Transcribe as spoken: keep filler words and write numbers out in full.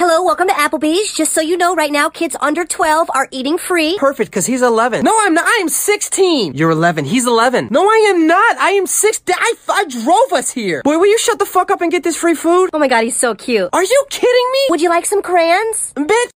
Hello, welcome to Applebee's. Just so you know, right now, kids under twelve are eating free. Perfect, because he's eleven. No, I'm not. I am sixteen. You're eleven. He's eleven. No, I am not. I am six. I, I drove us here. Boy, will you shut the fuck up and get this free food? Oh my god, he's so cute. Are you kidding me? Would you like some crayons? Bitch.